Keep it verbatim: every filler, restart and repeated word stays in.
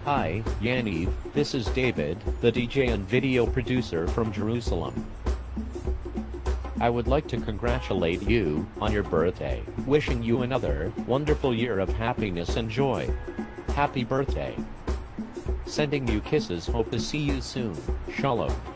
Hi, YANIV, this is David, the D J and video producer from Jerusalem. I would like to congratulate you on your birthday, wishing you another wonderful year of happiness and joy. Happy birthday. Sending you kisses, hope to see you soon. Shalom.